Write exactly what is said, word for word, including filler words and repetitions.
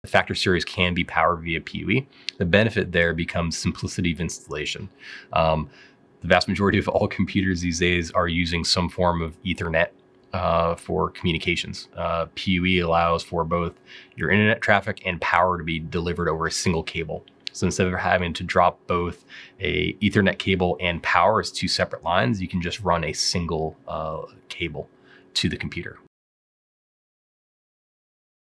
the Factor series can be powered via P U E. The benefit there becomes simplicity of installation. Um, the vast majority of all computers these days are using some form of Ethernet uh, for communications. Uh, P U E allows for both your internet traffic and power to be delivered over a single cable. So instead of having to drop both a Ethernet cable and power as two separate lines, you can just run a single uh, cable to the computer.